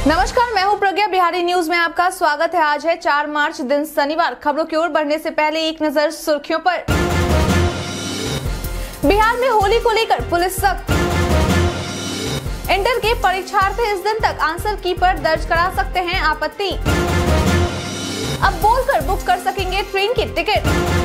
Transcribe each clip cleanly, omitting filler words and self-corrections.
नमस्कार, मैं हूं प्रज्ञा। बिहारी न्यूज में आपका स्वागत है। आज है 4 मार्च, दिन शनिवार। खबरों की ओर बढ़ने से पहले एक नजर सुर्खियों पर। बिहार में होली को लेकर पुलिस सख्त। इंटर के परीक्षार्थी इस दिन तक आंसर की पर दर्ज करा सकते हैं आपत्ति। अब बोलकर बुक कर सकेंगे ट्रेन की टिकट।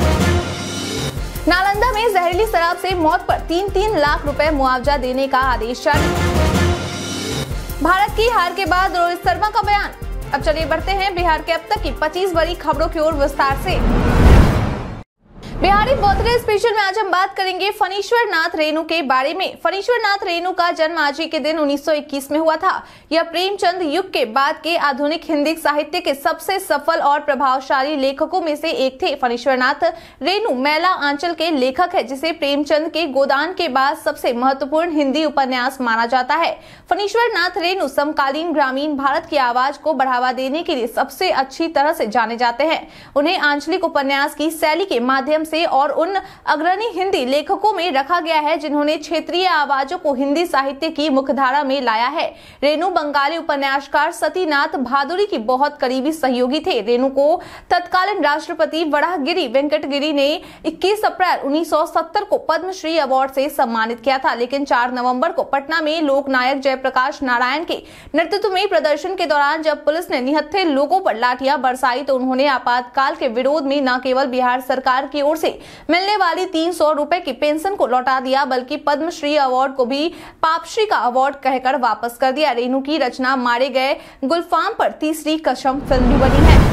नालंदा में जहरीली शराब से मौत पर 3-3 लाख रुपए मुआवजा देने का आदेश जारी। भारत की हार के बाद रोहित शर्मा का बयान। अब चलिए बढ़ते हैं बिहार के अब तक की 25 बड़ी खबरों की ओर विस्तार से। बिहारी बर्थडे स्पेशल में आज हम बात करेंगे फणीश्वर नाथ रेणु के बारे में। फणीश्वर नाथ रेणु का जन्म आज ही के दिन 1921 में हुआ था। यह प्रेमचंद युग के बाद के आधुनिक हिंदी साहित्य के सबसे सफल और प्रभावशाली लेखकों में से एक थे। फणीश्वर नाथ रेणु मैला आंचल के लेखक है, जिसे प्रेमचंद के गोदान के बाद सबसे महत्वपूर्ण हिंदी उपन्यास माना जाता है। फणीश्वर नाथ रेणु समकालीन ग्रामीण भारत की आवाज को बढ़ावा देने के लिए सबसे अच्छी तरह से जाने जाते हैं। उन्हें आंचलिक उपन्यास की शैली के माध्यम से और उन अग्रणी हिंदी लेखकों में रखा गया है जिन्होंने क्षेत्रीय आवाजों को हिंदी साहित्य की मुख्यधारा में लाया है। रेणु बंगाली उपन्यासकार सतीनाथ भादुरी की बहुत करीबी सहयोगी थे। रेणु को तत्कालीन राष्ट्रपति वराहगिरी वेंकटगिरी ने 21 अप्रैल 1970 को पद्मश्री अवार्ड से सम्मानित किया था, लेकिन 4 नवंबर को पटना में लोकनायक जयप्रकाश नारायण के नेतृत्व में प्रदर्शन के दौरान जब पुलिस ने निहत्थे लोगों पर लाठियां बरसाई तो उन्होंने आपातकाल के विरोध में न केवल बिहार सरकार की ओर से मिलने वाली 300 रुपए की पेंशन को लौटा दिया, बल्कि पद्मश्री अवार्ड को भी पापश्री का अवार्ड कहकर वापस कर दिया। रेणु की रचना मारे गए गुलफाम पर तीसरी कसम फिल्म भी बनी है।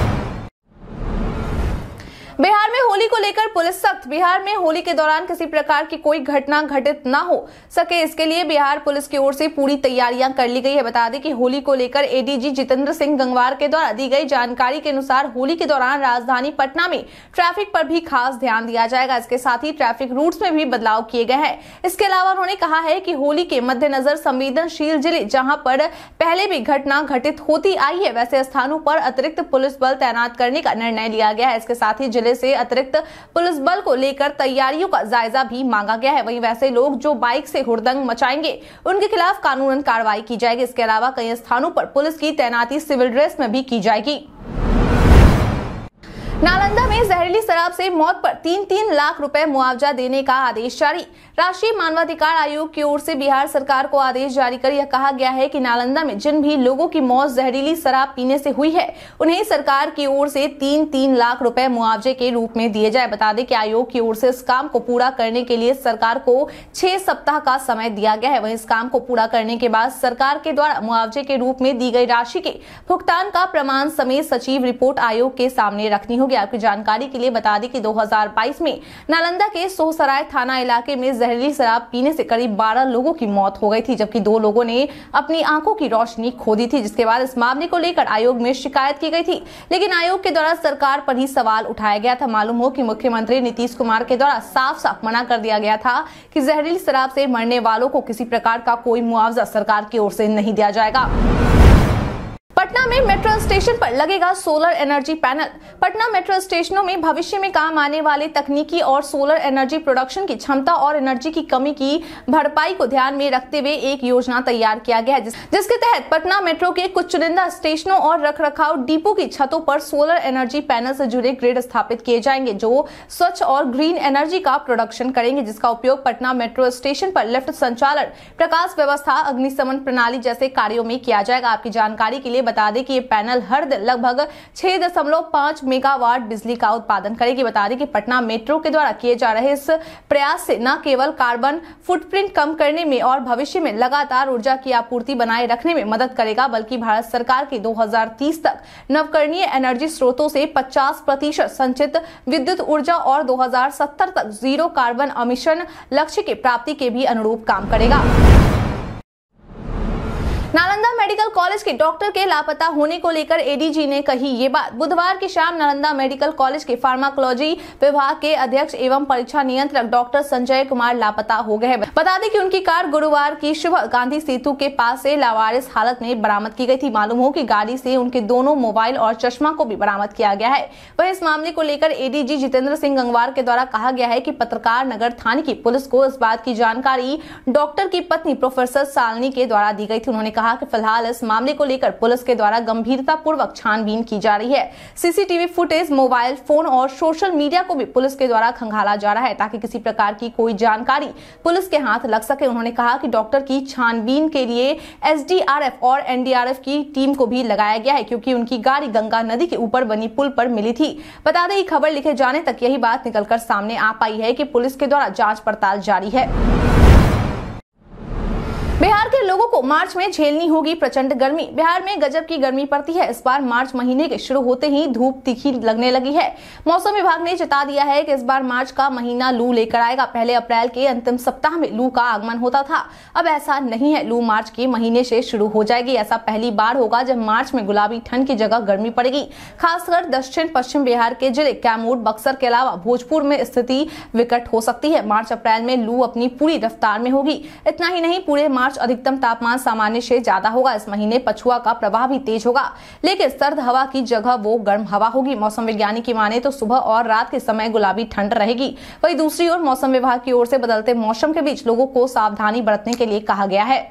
बिहार में होली को लेकर पुलिस सख्त। बिहार में होली के दौरान किसी प्रकार की कोई घटना घटित न हो सके, इसके लिए बिहार पुलिस की ओर से पूरी तैयारियां कर ली गई है। बता दें कि होली को लेकर एडीजी जितेंद्र सिंह गंगवार के द्वारा दी गई जानकारी के अनुसार होली के दौरान राजधानी पटना में ट्रैफिक पर भी खास ध्यान दिया जाएगा। इसके साथ ही ट्रैफिक रूट्स में भी बदलाव किए गए हैं। इसके अलावा उन्होंने कहा है कि होली के मद्देनजर संवेदनशील जिले जहां पर पहले भी घटना घटित होती आई है, वैसे स्थानों पर अतिरिक्त पुलिस बल तैनात करने का निर्णय लिया गया है। इसके साथ ही जिले से अतिरिक्त पुलिस बल को लेकर तैयारियों का जायजा भी मांगा गया है। वहीं वैसे लोग जो बाइक से हुड़दंग मचाएंगे उनके खिलाफ कानूनन कार्रवाई की जाएगी। इसके अलावा कई स्थानों पर पुलिस की तैनाती सिविल ड्रेस में भी की जाएगी। नालंदा में जहरीली शराब से मौत पर 3-3 लाख रुपए मुआवजा देने का आदेश जारी। राष्ट्रीय मानवाधिकार आयोग की ओर से बिहार सरकार को आदेश जारी कर यह कहा गया है कि नालंदा में जिन भी लोगों की मौत जहरीली शराब पीने से हुई है उन्हें सरकार की ओर से 3-3 लाख रुपए मुआवजे के रूप में दिए जाए। बता दें कि आयोग की ओर से इस काम को पूरा करने के लिए सरकार को 6 सप्ताह का समय दिया गया है। वहीं इस काम को पूरा करने के बाद सरकार के द्वारा मुआवजे के रूप में दी गई राशि के भुगतान का प्रमाण समेत सचिव रिपोर्ट आयोग के सामने रखनी होगी। आपकी जानकारी के लिए बता दें कि 2022 में नालंदा के सोहसराय थाना इलाके में जहरीली शराब पीने से करीब 12 लोगों की मौत हो गई थी, जबकि 2 लोगों ने अपनी आंखों की रोशनी खो दी थी, जिसके बाद इस मामले को लेकर आयोग में शिकायत की गई थी। लेकिन आयोग के द्वारा सरकार पर ही सवाल उठाया गया था। मालूम हो कि मुख्यमंत्री नीतीश कुमार के द्वारा साफ साफ मना कर दिया गया था कि जहरीली शराब से मरने वालों को किसी प्रकार का कोई मुआवजा सरकार की ओर से नहीं दिया जाएगा। पटना में मेट्रो स्टेशन पर लगेगा solar energy panel. Patna metro स्टेशनों में भविष्य में काम आने वाले तकनीकी और सोलर एनर्जी प्रोडक्शन की क्षमता और एनर्जी की कमी की भरपाई को ध्यान में रखते हुए एक योजना तैयार किया गया है, जिसके तहत पटना मेट्रो के कुछ चुनिंदा स्टेशनों और रखरखाव डिपो की छतों पर सोलर एनर्जी पैनल से जुड़े ग्रिड स्थापित किए जाएंगे, जो स्वच्छ और ग्रीन एनर्जी का प्रोडक्शन करेंगे, जिसका उपयोग पटना मेट्रो स्टेशन पर लिफ्ट संचालन, प्रकाश व्यवस्था, अग्निशमन प्रणाली जैसे कार्यों में किया जाएगा। आपकी जानकारी के लिए बता दें कि ये पैनल हर दिन लगभग 6.5 मेगावाट बिजली का उत्पादन करेगी। बता दें कि पटना मेट्रो के द्वारा किए जा रहे इस प्रयास से न केवल कार्बन फुटप्रिंट कम करने में और भविष्य में लगातार ऊर्जा की आपूर्ति बनाए रखने में मदद करेगा, बल्कि भारत सरकार की 2030 तक नवकरणीय एनर्जी स्रोतों से 50% संचित विद्युत ऊर्जा और 2070 तक जीरो कार्बन एमिशन लक्ष्य की प्राप्ति के भी अनुरूप काम करेगा। नालंदा मेडिकल कॉलेज के डॉक्टर के लापता होने को लेकर एडीजी ने कही ये बात। बुधवार की शाम नालंदा मेडिकल कॉलेज के फार्माकोलॉजी विभाग के अध्यक्ष एवं परीक्षा नियंत्रक डॉक्टर संजय कुमार लापता हो गए। बता दें कि उनकी कार गुरुवार की सुबह गांधी सेतु के पास से लावारिस हालत में बरामद की गई थी। मालूम हो कि गाड़ी से उनके दोनों मोबाइल और चश्मा को भी बरामद किया गया है। वह इस मामले को लेकर एडीजी जितेंद्र सिंह गंगवार के द्वारा कहा गया है कि पत्रकार नगर थाने की पुलिस को इस बात की जानकारी डॉक्टर की पत्नी प्रोफेसर सालनी के द्वारा दी गई थी। उन्होंने कहा कि फिलहाल फिलहाल इस मामले को लेकर पुलिस के द्वारा गंभीरता पूर्वक छानबीन की जा रही है। सीसीटीवी फुटेज, मोबाइल फोन और सोशल मीडिया को भी पुलिस के द्वारा खंगाला जा रहा है ताकि किसी प्रकार की कोई जानकारी पुलिस के हाथ लग सके। उन्होंने कहा कि डॉक्टर की छानबीन के लिए एसडीआरएफ और एनडीआरएफ की टीम को भी लगाया गया है क्योंकि उनकी गाड़ी गंगा नदी के ऊपर बनी पुल पर मिली थी। बता दें, खबर लिखे जाने तक यही बात निकलकर सामने आ पाई है कि पुलिस के द्वारा जांच पड़ताल जारी है। बिहार के लोगों को मार्च में झेलनी होगी प्रचंड गर्मी। बिहार में गजब की गर्मी पड़ती है। इस बार मार्च महीने के शुरू होते ही धूप तीखी लगने लगी है। मौसम विभाग ने चेता दिया है कि इस बार मार्च का महीना लू लेकर आएगा। पहले अप्रैल के अंतिम सप्ताह में लू का आगमन होता था, अब ऐसा नहीं है। लू मार्च के महीने से शुरू हो जाएगी। ऐसा पहली बार होगा जब मार्च में गुलाबी ठंड की जगह गर्मी पड़ेगी। खासकर दक्षिण पश्चिम बिहार के जिले कैमूर, बक्सर के अलावा भोजपुर में स्थिति विकट हो सकती है। मार्च अप्रैल में लू अपनी पूरी रफ्तार में होगी। इतना ही नहीं, पूरे मार्च अधिकतम तापमान सामान्य से ज्यादा होगा। इस महीने पछुआ का प्रभाव भी तेज होगा, लेकिन सर्द हवा की जगह वो गर्म हवा होगी। मौसम वैज्ञानिक की माने तो सुबह और रात के समय गुलाबी ठंड रहेगी। वहीं दूसरी ओर मौसम विभाग की ओर से बदलते मौसम के बीच लोगों को सावधानी बरतने के लिए कहा गया है।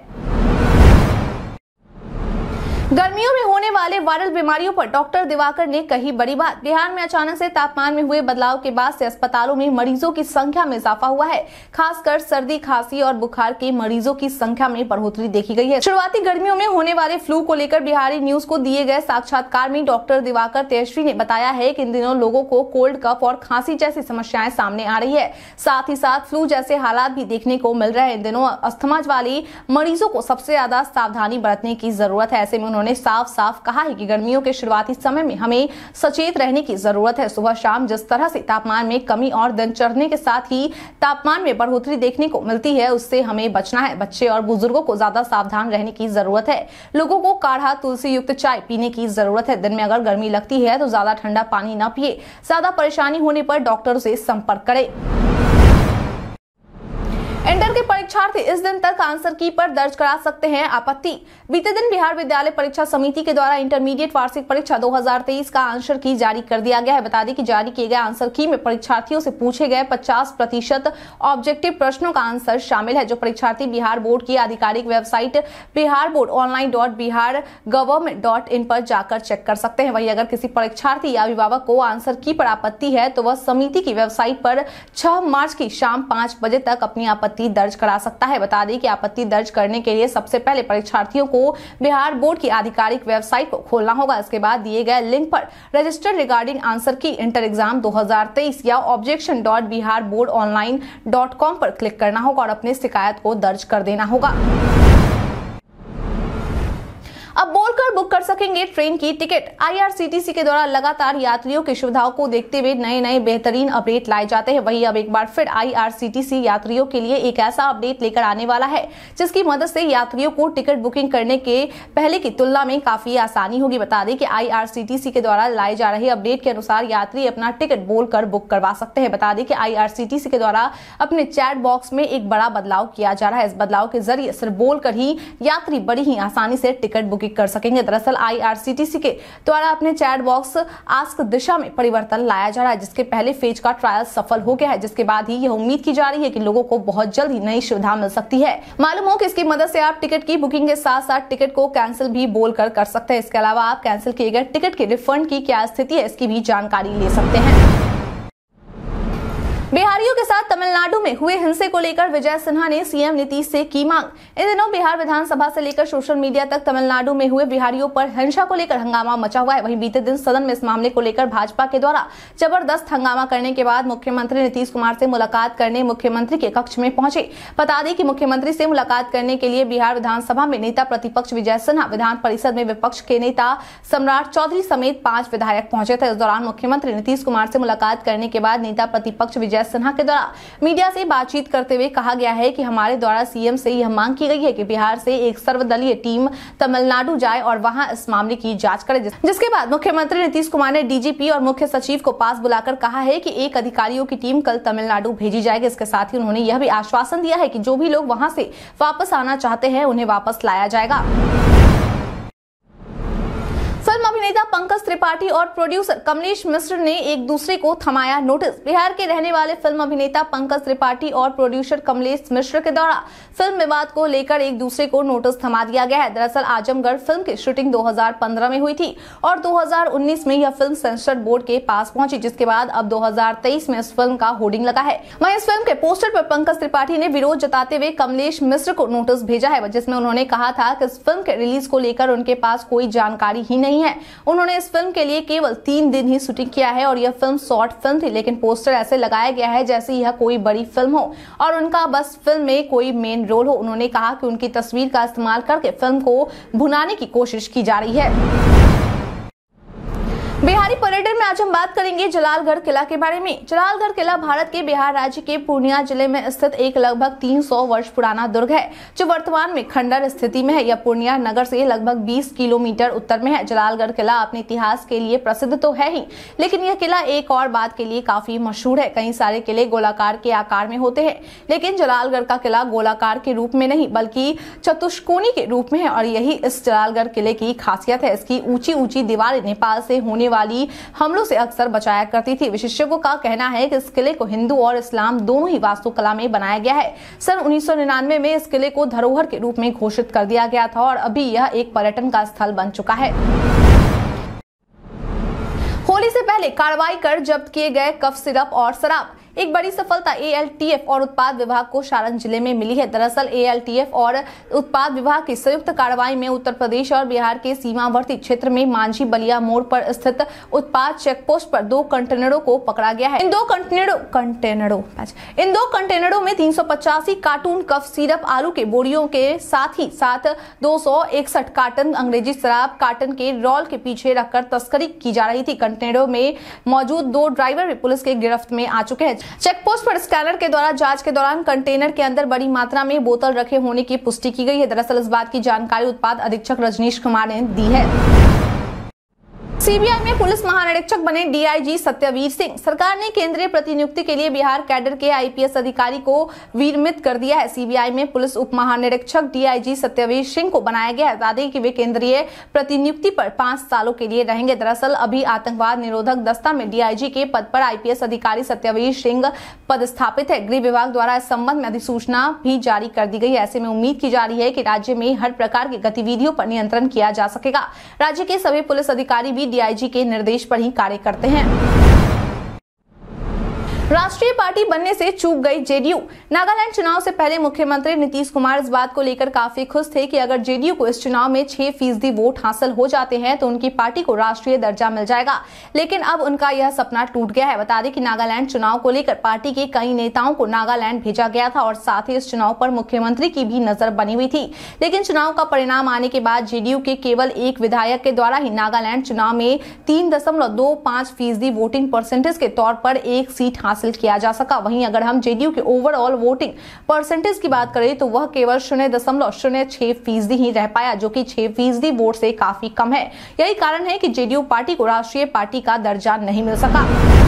गर्मियों में होने वाले वायरल बीमारियों पर डॉक्टर दिवाकर ने कही बड़ी बात। बिहार में अचानक से तापमान में हुए बदलाव के बाद से अस्पतालों में मरीजों की संख्या में इजाफा हुआ है। खासकर सर्दी, खांसी और बुखार के मरीजों की संख्या में बढ़ोतरी देखी गई है। शुरुआती गर्मियों में होने वाले फ्लू को लेकर बिहारी न्यूज को दिए गए साक्षात्कार में डॉक्टर दिवाकर तेजस्वी ने बताया है कि इन दिनों लोगों को कोल्ड, कफ और खांसी जैसी समस्याएं सामने आ रही है। साथ ही साथ फ्लू जैसे हालात भी देखने को मिल रहे हैं। इन दिनों अस्थमा वाली मरीजों को सबसे ज्यादा सावधानी बरतने की जरूरत है। ऐसे में उन्होंने साफ साफ कहा है कि गर्मियों के शुरुआती समय में हमें सचेत रहने की जरूरत है। सुबह शाम जिस तरह से तापमान में कमी और दिन चढ़ने के साथ ही तापमान में बढ़ोतरी देखने को मिलती है, उससे हमें बचना है। बच्चे और बुजुर्गों को ज्यादा सावधान रहने की जरूरत है। लोगों को काढ़ा, तुलसी युक्त चाय पीने की जरूरत है। दिन में अगर गर्मी लगती है तो ज्यादा ठंडा पानी न पिए। ज्यादा परेशानी होने पर डॉक्टर से संपर्क करें। इंटर के परीक्षार्थी इस दिन तक आंसर की पर दर्ज करा सकते हैं आपत्ति। बीते दिन बिहार विद्यालय परीक्षा समिति के द्वारा इंटरमीडिएट वार्षिक परीक्षा 2023 का आंसर की जारी कर दिया गया है। बता दें कि जारी किए गए आंसर की में परीक्षार्थियों से पूछे गए 50% ऑब्जेक्टिव प्रश्नों का आंसर शामिल है, जो परीक्षार्थी बिहार बोर्ड की आधिकारिक वेबसाइट biharboardonline.bihargovernment.in पर जाकर चेक कर सकते हैं। वहीं अगर किसी परीक्षार्थी या अभिभावक को आंसर की पर आपत्ति है तो वह समिति की वेबसाइट पर 6 मार्च की शाम 5 बजे तक अपनी आपत्ति दर्ज करा सकता है। बता दें कि आपत्ति दर्ज करने के लिए सबसे पहले परीक्षार्थियों को बिहार बोर्ड की आधिकारिक वेबसाइट को खोलना होगा। इसके बाद दिए गए लिंक पर register regarding answer key inter exam 2023 या objection.biharboardonline.com पर क्लिक करना होगा और अपनी शिकायत को दर्ज कर देना होगा। अब बोलकर बुक कर सकेंगे ट्रेन की टिकट। आईआरसीटीसी के द्वारा लगातार यात्रियों की सुविधाओं को देखते हुए नए बेहतरीन अपडेट लाए जाते हैं। वहीं अब एक बार फिर आईआरसीटीसी यात्रियों के लिए एक ऐसा अपडेट लेकर आने वाला है जिसकी मदद से यात्रियों को टिकट बुकिंग करने के पहले की तुलना में काफी आसानी होगी। बता दें कि आईआरसीटीसी के द्वारा लाए जा रहे अपडेट के अनुसार यात्री अपना टिकट बोलकर बुक करवा सकते हैं। बता दें कि आईआरसीटीसी के द्वारा अपने चैट बॉक्स में एक बड़ा बदलाव किया जा रहा है। इस बदलाव के जरिए सिर्फ बोलकर ही यात्री बड़ी ही आसानी से टिकट बुकिंग कर सकेंगे। दरअसल आईआरसीटीसी के द्वारा अपने चैट बॉक्स आस्क दिशा में परिवर्तन लाया जा रहा है, जिसके पहले फेज का ट्रायल सफल हो गया है, जिसके बाद ही यह उम्मीद की जा रही है कि लोगों को बहुत जल्द ही नई सुविधा मिल सकती है। मालूम हो कि इसकी मदद से आप टिकट की बुकिंग के साथ साथ टिकट को कैंसिल भी बोलकर कर सकते हैं। इसके अलावा आप कैंसिल किए गए टिकट के रिफंड की क्या स्थिति है, इसकी भी जानकारी ले सकते हैं। बिहारियों के साथ तमिलनाडु में हुए हिंसे को लेकर विजय सिन्हा ने सीएम नीतीश से की मांग। इन दिनों बिहार विधानसभा से लेकर सोशल मीडिया तक तमिलनाडु में हुए बिहारियों पर हिंसा को लेकर हंगामा मचा हुआ है। वहीं बीते दिन सदन में इस मामले को लेकर भाजपा के द्वारा जबरदस्त हंगामा करने के बाद मुख्यमंत्री नीतीश कुमार से मुलाकात करने मुख्यमंत्री के कक्ष में पहुंचे। बता दें कि मुख्यमंत्री से मुलाकात करने के लिए बिहार विधानसभा में नेता प्रतिपक्ष विजय सिन्हा, विधान परिषद में विपक्ष के नेता सम्राट चौधरी समेत 5 विधायक पहुंचे थे। इस दौरान मुख्यमंत्री नीतीश कुमार से मुलाकात करने के बाद नेता प्रतिपक्ष विजय सिन्हा के द्वारा मीडिया से बातचीत करते हुए कहा गया है कि हमारे द्वारा सीएम से यह मांग की गई है कि बिहार से एक सर्वदलीय टीम तमिलनाडु जाए और वहां इस मामले की जांच करे। जिसके बाद मुख्यमंत्री नीतीश कुमार ने डीजीपी और मुख्य सचिव को पास बुलाकर कहा है कि एक अधिकारियों की टीम कल तमिलनाडु भेजी जाएगी। इसके साथ ही उन्होंने यह भी आश्वासन दिया है कि जो भी लोग वहां से वापस आना चाहते हैं उन्हें वापस लाया जाएगा। फिल्म अभिनेता पंकज त्रिपाठी और प्रोड्यूसर कमलेश मिश्र ने एक दूसरे को थमाया नोटिस। बिहार के रहने वाले फिल्म अभिनेता पंकज त्रिपाठी और प्रोड्यूसर कमलेश मिश्र के द्वारा फिल्म विवाद को लेकर एक दूसरे को नोटिस थमा दिया गया है। दरअसल आजमगढ़ फिल्म की शूटिंग 2015 में हुई थी और 2019 में यह फिल्म सेंसर बोर्ड के पास पहुंची, जिसके बाद अब 2023 में इस फिल्म का होर्डिंग लगा है। वहीं इस फिल्म के पोस्टर पर पंकज त्रिपाठी ने विरोध जताते हुए कमलेश मिश्र को नोटिस भेजा है, जिसमें उन्होंने कहा था कि इस फिल्म के रिलीज को लेकर उनके पास कोई जानकारी ही नहीं है। उन्होंने इस फिल्म के लिए केवल 3 दिन ही शूटिंग किया है और यह फिल्म शॉर्ट फिल्म थी, लेकिन पोस्टर ऐसे लगाया गया है जैसे यह कोई बड़ी फिल्म हो और उनका बस फिल्म में कोई मेन रोल हो। उन्होंने कहा कि उनकी तस्वीर का इस्तेमाल करके फिल्म को भुनाने की कोशिश की जा रही है। बिहारी पर्यटन में आज हम बात करेंगे जलालगढ़ किला के बारे में। जलालगढ़ किला भारत के बिहार राज्य के पूर्णिया जिले में स्थित एक लगभग 300 वर्ष पुराना दुर्ग है, जो वर्तमान में खंडर स्थिति में है। यह पूर्णिया नगर से लगभग 20 किलोमीटर उत्तर में है। जलालगढ़ किला अपने इतिहास के लिए प्रसिद्ध तो है ही, लेकिन यह किला एक और बात के लिए काफी मशहूर है। कई सारे किले गोलाकार के आकार में होते हैं, लेकिन जलालगढ़ का किला गोलाकार के रूप में नहीं बल्कि चतुष्कोणी के रूप में है और यही इस जलालगढ़ किले की खासियत है। इसकी ऊंची ऊंची दीवारें नेपाल से होने वाली हमलों से अक्सर बचाया करती थी। विशेषज्ञों का कहना है कि इस किले को हिंदू और इस्लाम दोनों ही वास्तुकला में बनाया गया है। सन 1999 में इस किले को धरोहर के रूप में घोषित कर दिया गया था और अभी यह एक पर्यटन का स्थल बन चुका है। होली से पहले कार्रवाई कर जब्त किए गए कफ सिरप और शराब। एक बड़ी सफलता ALTF और उत्पाद विभाग को सारण जिले में मिली है। दरअसल ALTF और उत्पाद विभाग की संयुक्त कार्रवाई में उत्तर प्रदेश और बिहार के सीमावर्ती क्षेत्र में मांझी बलिया मोड़ पर स्थित उत्पाद चेकपोस्ट पर 2 कंटेनरों को पकड़ा गया है। इन दो कंटेनरों में 385 कार्टून कफ सिरप, आलू के बोरियों के साथ ही साथ 261 कार्टन अंग्रेजी शराब कार्टन के रोल के पीछे रखकर तस्करी की जा रही थी। कंटेनरों में मौजूद 2 ड्राइवर भी पुलिस के गिरफ्त में आ चुके हैं। चेकपोस्ट पर स्कैनर के द्वारा जांच के दौरान कंटेनर के अंदर बड़ी मात्रा में बोतल रखे होने की पुष्टि की गई है। दरअसल इस बात की जानकारी उत्पाद अधीक्षक रजनीश कुमार ने दी है। सीबीआई में पुलिस महानिरीक्षक बने DIG सत्यवीर सिंह। सरकार ने केंद्रीय प्रतिनियुक्ति के लिए बिहार कैडर के IPS अधिकारी को विनियमित कर दिया है। सीबीआई में पुलिस उप महानिरीक्षक DIG सत्यवीर सिंह को बनाया गया है। बता दें कि वे केंद्रीय प्रतिनियुक्ति पर 5 सालों के लिए रहेंगे। दरअसल अभी आतंकवाद निरोधक दस्ता में DIG के पद पर IPS अधिकारी सत्यवीर सिंह पदस्थापित है। गृह विभाग द्वारा इस संबंध में अधिसूचना भी जारी कर दी गई है। ऐसे में उम्मीद की जा रही है कि राज्य में हर प्रकार की गतिविधियों पर नियंत्रण किया जा सकेगा। राज्य के सभी पुलिस अधिकारी भी DIG के निर्देश पर ही कार्य करते हैं। राष्ट्रीय पार्टी बनने से चूक गई जेडीयू। नागालैंड चुनाव से पहले मुख्यमंत्री नीतीश कुमार इस बात को लेकर काफी खुश थे कि अगर जेडीयू को इस चुनाव में 6% वोट हासिल हो जाते हैं तो उनकी पार्टी को राष्ट्रीय दर्जा मिल जाएगा, लेकिन अब उनका यह सपना टूट गया है। बता दें कि नागालैंड चुनाव को लेकर पार्टी के कई नेताओं को नागालैंड भेजा गया था और साथ ही इस चुनाव पर मुख्यमंत्री की भी नजर बनी हुई थी, लेकिन चुनाव का परिणाम आने के बाद जेडीयू के केवल एक विधायक के द्वारा ही नागालैंड चुनाव में 3.25% वोटिंग परसेंटेज के तौर पर एक सीट हासिल किया जा सका। वहीं अगर हम जेडीयू के ओवरऑल वोटिंग परसेंटेज की बात करें तो वह केवल 0.06% ही रह पाया, जो कि 6% वोट से काफी कम है। यही कारण है कि जेडीयू पार्टी को राष्ट्रीय पार्टी का दर्जा नहीं मिल सका।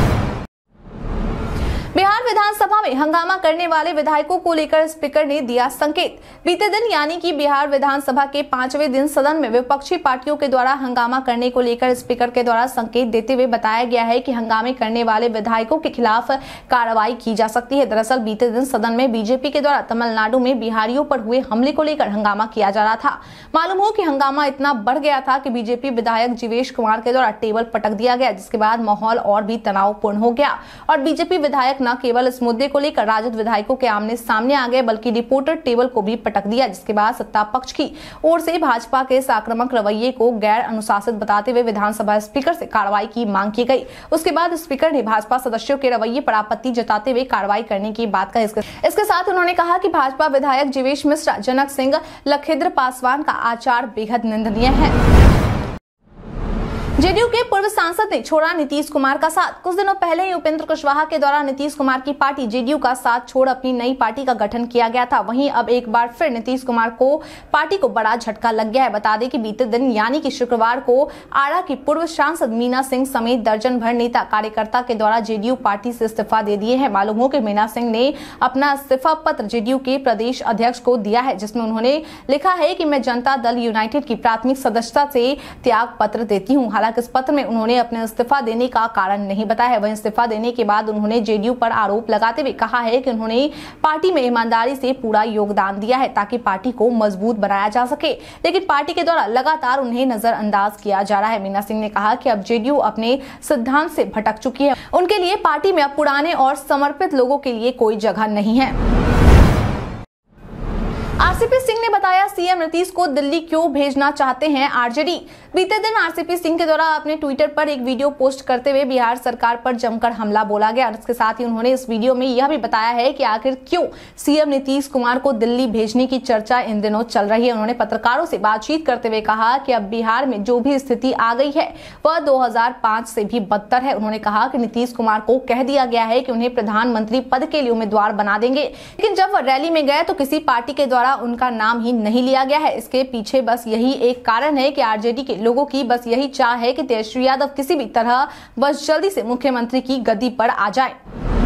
बिहार विधानसभा में हंगामा करने वाले विधायकों को लेकर स्पीकर ने दिया संकेत। बीते दिन यानी कि बिहार विधानसभा के 5वें दिन सदन में विपक्षी पार्टियों के द्वारा हंगामा करने को लेकर स्पीकर के द्वारा संकेत देते हुए बताया गया है कि हंगामे करने वाले विधायकों के खिलाफ कार्रवाई की जा सकती है। दरअसल बीते दिन सदन में बीजेपी के द्वारा तमिलनाडु में बिहारियों पर हुए हमले को लेकर हंगामा किया जा रहा था। मालूम हो कि हंगामा इतना बढ़ गया था कि बीजेपी विधायक जीवेश कुमार के द्वारा टेबल पटक दिया गया, जिसके बाद माहौल और भी तनावपूर्ण हो गया और बीजेपी विधायक न केवल इस मुद्दे को लेकर राजद विधायकों के आमने सामने आ गए बल्कि रिपोर्टर टेबल को भी पटक दिया, जिसके बाद सत्ता पक्ष की ओर से भाजपा के आक्रामक रवैये को गैर अनुशासित बताते हुए विधानसभा स्पीकर से कार्रवाई की मांग की गई। उसके बाद स्पीकर ने भाजपा सदस्यों के रवैये पर आपत्ति जताते हुए कार्रवाई करने की बात कही। इसके साथ उन्होंने कहा कि भाजपा विधायक जीवेश मिश्रा, जनक सिंह, लखेंद्र पासवान का आचार बेहद निंदनीय है। जेडीयू के पूर्व सांसद ने छोड़ा नीतीश कुमार का साथ। कुछ दिनों पहले ही उपेंद्र कुशवाहा के द्वारा नीतीश कुमार की पार्टी जेडीयू का साथ छोड़ अपनी नई पार्टी का गठन किया गया था। वहीं अब एक बार फिर नीतीश कुमार को पार्टी को बड़ा झटका लग गया है। बता दें कि बीते दिन यानी कि शुक्रवार को आरा की पूर्व सांसद मीना सिंह समेत दर्जन भर नेता कार्यकर्ता के द्वारा जेडीयू पार्टी से इस्तीफा दे दिए हैं। मालूम हो कि मीना सिंह ने अपना इस्तीफा पत्र जेडीयू के प्रदेश अध्यक्ष को दिया है, जिसमें उन्होंने लिखा है कि मैं जनता दल यूनाइटेड की प्राथमिक सदस्यता से त्याग पत्र देती हूँ। हालांकि हालांकि इस पत्र में उन्होंने अपने इस्तीफा देने का कारण नहीं बताया है। वहीं इस्तीफा देने के बाद उन्होंने जेडीयू पर आरोप लगाते हुए कहा है कि उन्होंने पार्टी में ईमानदारी से पूरा योगदान दिया है ताकि पार्टी को मजबूत बनाया जा सके, लेकिन पार्टी के द्वारा लगातार उन्हें नजरअंदाज किया जा रहा है। मीना सिंह ने कहा कि अब जेडीयू अपने सिद्धांत से भटक चुकी है, उनके लिए पार्टी में अब पुराने और समर्पित लोगों के लिए कोई जगह नहीं है। आरसीपी सिंह ने बताया सीएम नीतीश को दिल्ली क्यों भेजना चाहते हैं आरजेडी। बीते दिन आरसीपी सिंह के द्वारा अपने ट्विटर पर एक वीडियो पोस्ट करते हुए बिहार सरकार पर जमकर हमला बोला गया। इसके साथ ही उन्होंने इस वीडियो में यह भी बताया है कि आखिर क्यों सीएम नीतीश कुमार को दिल्ली भेजने की चर्चा इन दिनों चल रही है। उन्होंने पत्रकारों से बातचीत करते हुए कहा कि अब बिहार में जो भी स्थिति आ गई है वह 2005 से भी बदतर है। उन्होंने कहा कि नीतीश कुमार को कह दिया गया है कि उन्हें प्रधानमंत्री पद के लिए उम्मीदवार बना देंगे, लेकिन जब वह रैली में गए तो किसी पार्टी के द्वारा उनका नाम ही नहीं लिया गया है। इसके पीछे बस यही एक कारण है कि आरजेडी के लोगों की बस यही चाह है कि तेजस्वी यादव किसी भी तरह बस जल्दी से मुख्यमंत्री की गद्दी पर आ जाए।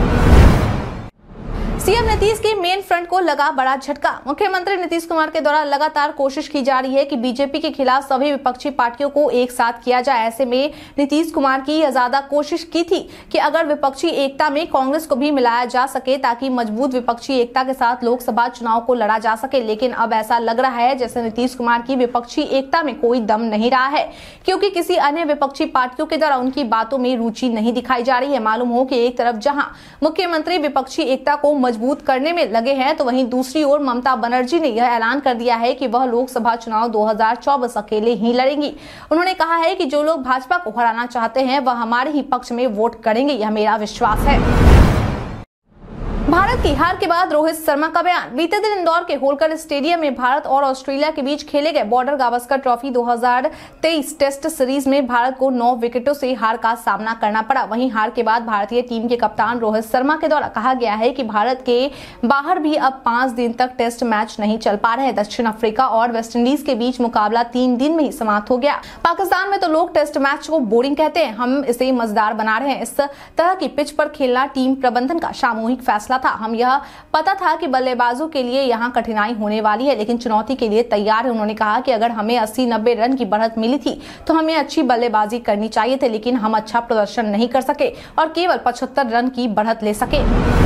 सीएम नीतीश के मेन फ्रंट को लगा बड़ा झटका। मुख्यमंत्री नीतीश कुमार के द्वारा लगातार कोशिश की जा रही है कि बीजेपी के खिलाफ सभी विपक्षी पार्टियों को एक साथ किया जाए। ऐसे में नीतीश कुमार की यह ज्यादा कोशिश की थी कि अगर विपक्षी एकता में कांग्रेस को भी मिलाया जा सके ताकि मजबूत विपक्षी एकता के साथ लोकसभा चुनाव को लड़ा जा सके, लेकिन अब ऐसा लग रहा है जैसे नीतीश कुमार की विपक्षी एकता में कोई दम नहीं रहा है, क्योंकि किसी अन्य विपक्षी पार्टियों के द्वारा उनकी बातों में रुचि नहीं दिखाई जा रही है। मालूम हो कि एक तरफ जहां मुख्यमंत्री विपक्षी एकता को मजबूत करने में लगे हैं तो वहीं दूसरी ओर ममता बनर्जी ने यह ऐलान कर दिया है कि वह लोकसभा चुनाव 2024 अकेले ही लड़ेंगी। उन्होंने कहा है कि जो लोग भाजपा को हराना चाहते हैं वह हमारे ही पक्ष में वोट करेंगे, यह मेरा विश्वास है। भारत की हार के बाद रोहित शर्मा का बयान। बीते दिन इंदौर के होलकर स्टेडियम में भारत और ऑस्ट्रेलिया के बीच खेले गए border Gavaskar trophy 2023 test series में भारत को 9 विकेटों से हार का सामना करना पड़ा। वहीं हार के बाद भारतीय टीम के कप्तान रोहित शर्मा के द्वारा कहा गया है कि भारत के बाहर भी अब 5 दिन तक टेस्ट मैच नहीं चल पा रहे हैं। दक्षिण अफ्रीका और वेस्टइंडीज के बीच मुकाबला 3 दिन में ही समाप्त हो गया। पाकिस्तान में तो लोग टेस्ट मैच को बोरिंग कहते हैं, हम इसे मजेदार बना रहे हैं। इस तरह की पिच पर खेलना टीम प्रबंधन का सामूहिक फैसला था। हम यह पता था कि बल्लेबाजों के लिए यहां कठिनाई होने वाली है, लेकिन चुनौती के लिए तैयार है। उन्होंने कहा कि अगर हमें 80-90 रन की बढ़त मिली थी तो हमें अच्छी बल्लेबाजी करनी चाहिए थे, लेकिन हम अच्छा प्रदर्शन नहीं कर सके और केवल 75 रन की बढ़त ले सके।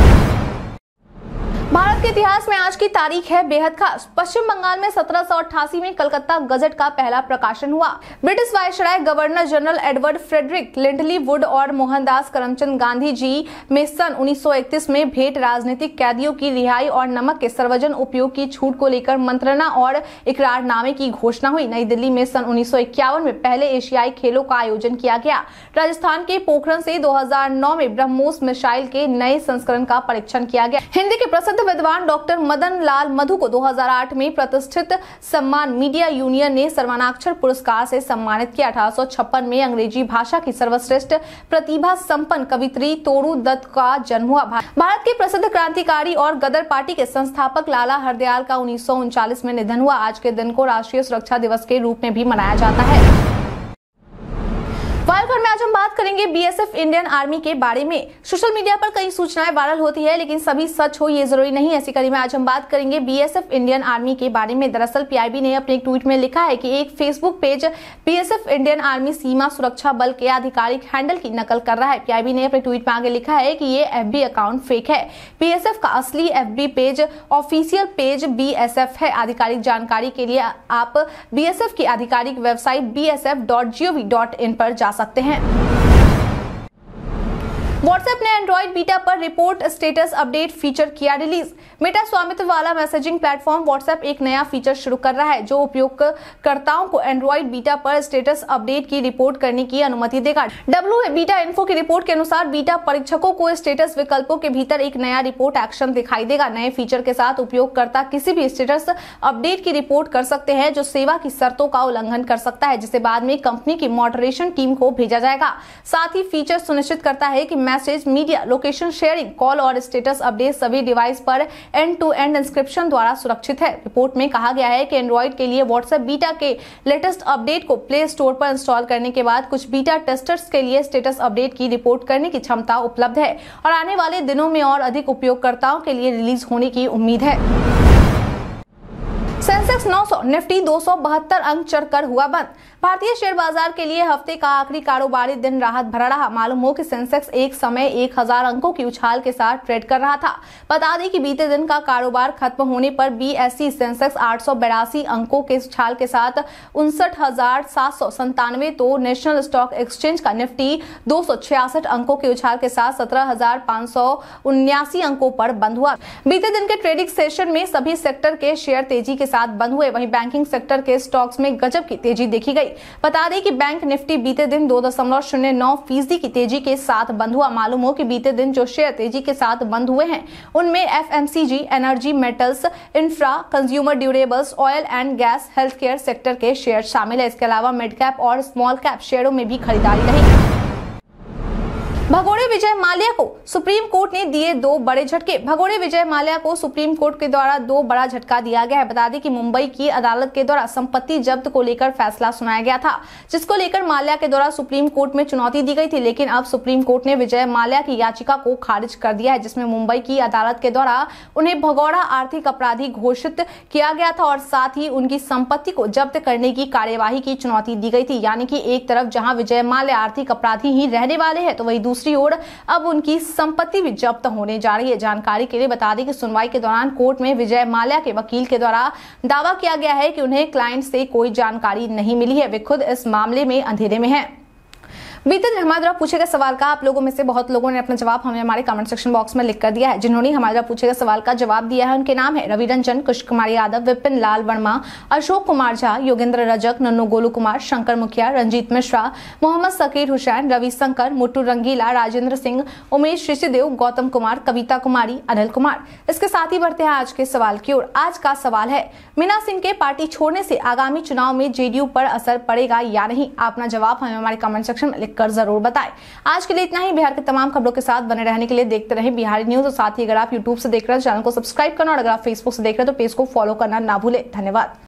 भारत के इतिहास में आज की तारीख है बेहद खास। पश्चिम बंगाल में 1788 में कलकत्ता गजट का पहला प्रकाशन हुआ। British viceroy governor general Edward Frederick Lindley Wood और मोहनदास करमचंद गांधी जी में सन 1931 में भेंट राजनीतिक कैदियों की रिहाई और नमक के सर्वजन उपयोग की छूट को लेकर मंत्रणा और इकरारनामे की घोषणा हुई। नई दिल्ली में सन 1951 में पहले एशियाई खेलों का आयोजन किया गया। राजस्थान के पोखरण से 2009 में ब्रह्मोस मिसाइल के नए संस्करण का परीक्षण किया गया। हिंदी के प्रसिद्ध विद्वान डॉक्टर मदन लाल मधु को 2008 में प्रतिष्ठित सम्मान मीडिया यूनियन ने सर्वनाक्षर पुरस्कार से सम्मानित किया। 1856 में अंग्रेजी भाषा की सर्वश्रेष्ठ प्रतिभा संपन्न कवित्री तोरू दत्त का जन्म हुआ। भारत के प्रसिद्ध क्रांतिकारी और गदर पार्टी के संस्थापक लाला हरदयाल का 1939 में निधन हुआ। आज के दिन को राष्ट्रीय सुरक्षा दिवस के रूप में भी मनाया जाता है। वायरखंड में आज हम बात करेंगे बीएसएफ इंडियन आर्मी के बारे में। सोशल मीडिया पर कई सूचनाएं वायरल होती है, लेकिन सभी सच हो ये जरूरी नहीं। ऐसी कड़ी में आज हम बात करेंगे बीएसएफ इंडियन आर्मी के बारे में। दरअसल पीआईबी ने अपने एक ट्वीट में लिखा है कि एक Facebook page BSF Indian army Seema Suraksha Bal के आधिकारिक हैंडल की नकल कर रहा है। पीआईबी ने अपने ट्वीट में आगे लिखा है कि ये एफबी अकाउंट फेक है। बीएसएफ का असली FB page official page BSF है। आधिकारिक जानकारी के लिए आप बीएसएफ की आधिकारिक वेबसाइट bsf.gov.in पर जा सकते हैं। व्हाट्सएप ने एंड्रॉइड बीटा पर रिपोर्ट स्टेटस अपडेट फीचर किया रिलीज। मेटा स्वामित्व वाला मैसेजिंग प्लेटफॉर्म व्हाट्सएप एक नया फीचर शुरू कर रहा है जो उपयोगकर्ताओं को एंड्रॉइड बीटा पर स्टेटस अपडेट की रिपोर्ट करने की अनुमति देगा। बीटा इन्फो की रिपोर्ट के अनुसार बीटा परीक्षकों को स्टेटस विकल्पों के भीतर एक नया रिपोर्ट एक्शन दिखाई देगा। नए फीचर के साथ उपयोगकर्ता किसी भी स्टेटस अपडेट की रिपोर्ट कर सकते हैं जो सेवा की शर्तों का उल्लंघन कर सकता है, जिसे बाद में कंपनी की मॉडरेशन टीम को भेजा जाएगा। साथ ही फीचर सुनिश्चित करता है कि message, media, location sharing, call और स्टेटस अपडेट सभी डिवाइस पर एंड टू एंड इंस्क्रिप्शन द्वारा सुरक्षित है। रिपोर्ट में कहा गया है कि एंड्रॉइड के लिए व्हाट्सएप बीटा के लेटेस्ट अपडेट को प्ले स्टोर पर इंस्टॉल करने के बाद कुछ बीटा टेस्टर्स के लिए स्टेटस अपडेट की रिपोर्ट करने की क्षमता उपलब्ध है और आने वाले दिनों में और अधिक उपयोगकर्ताओं के लिए रिलीज होने की उम्मीद है। सेंसेक्स 900, निफ्टी 272 अंक चढ़कर हुआ बंद। भारतीय शेयर बाजार के लिए हफ्ते का आखिरी कारोबारी दिन राहत भरा रहा। मालूम हो कि सेंसेक्स एक समय 1000 अंकों की उछाल के साथ ट्रेड कर रहा था। बता दें कि बीते दिन का कारोबार खत्म होने पर बीएसई सेंसेक्स 882 अंकों के उछाल के साथ 59,797, तो नेशनल स्टॉक एक्सचेंज का निफ्टी 266 अंकों के उछाल के साथ 17,579 अंकों पर बंद हुआ। बीते दिन के ट्रेडिंग सेशन में सभी सेक्टर के शेयर तेजी के साथ बंद हुए। वहीं बैंकिंग सेक्टर के स्टॉक्स में गजब की तेजी देखी गई। बता दें कि बैंक निफ्टी बीते दिन 2.09% की तेजी के साथ बंद हुआ। मालूम हो कि बीते दिन जो शेयर तेजी के साथ बंद हुए हैं उनमें FMCG, energy, metals, infra, consumer durables, oil and gas, health care sector के शेयर शामिल है। इसके अलावा मिड कैप और स्मॉल कैप शेयरों में भी खरीदारी रही। भगोड़े विजय माल्या को सुप्रीम कोर्ट ने दिए 2 बड़े झटके। भगोड़े विजय माल्या को सुप्रीम कोर्ट के द्वारा 2 बड़ा झटका दिया गया है। बता दें कि मुंबई की अदालत के द्वारा संपत्ति जब्त को लेकर फैसला सुनाया गया था, जिसको लेकर माल्या के द्वारा सुप्रीम कोर्ट में चुनौती दी गई थी। लेकिन अब सुप्रीम कोर्ट ने विजय माल्या की याचिका को खारिज कर दिया है, जिसमें मुंबई की अदालत के द्वारा उन्हें भगोड़ा आर्थिक अपराधी घोषित किया गया था और साथ ही उनकी संपत्ति को जब्त करने की कार्यवाही की चुनौती दी गई थी। यानी कि एक तरफ जहां विजय माल्या आर्थिक अपराधी ही रहने वाले हैं, तो वहीं दूसरी ओर अब उनकी संपत्ति भी जब्त होने जा रही है। जानकारी के लिए बता दें कि सुनवाई के दौरान कोर्ट में विजय माल्या के वकील के द्वारा दावा किया गया है कि उन्हें क्लाइंट से कोई जानकारी नहीं मिली है, वे खुद इस मामले में अंधेरे में हैं। बीते दिन हमारे द्वारा पूछे गए सवाल का आप लोगों में से बहुत लोगों ने अपना जवाब हमें हमारे कमेंट सेक्शन बॉक्स में लिख कर दिया है। जिन्होंने हमारे द्वारा पूछे गए सवाल का जवाब दिया है उनके नाम है रवि रंजन, कुश कुमार यादव, विपिन लाल वर्मा, अशोक कुमार झा, योगेंद्र रजक, नन्नू गोलू कुमार, शंकर मुखिया, रंजीत मिश्रा, मोहम्मद सकीर हुसैन, रवि शंकर, मुट्टू रंगीला, राजेंद्र सिंह, उमेश ऋषिदेव, गौतम कुमार, कविता कुमारी, अनिल कुमार। इसके साथ ही बढ़ते हैं आज के सवाल की ओर। आज का सवाल है, मीना सिंह के पार्टी छोड़ने से आगामी चुनाव में जेडीयू पर असर पड़ेगा या नहीं? अपना जवाब हमें हमारे कमेंट सेक्शन में लिखकर जरूर बताएं। आज के लिए इतना ही। बिहार के तमाम खबरों के साथ बने रहने के लिए देखते रहें बिहारी न्यूज। और साथ ही अगर आप यूट्यूब से देख रहे हैं तो चैनल को सब्सक्राइब करना और अगर आप फेसबुक से देख रहे हैं तो पेज को फॉलो करना ना भूलें। धन्यवाद।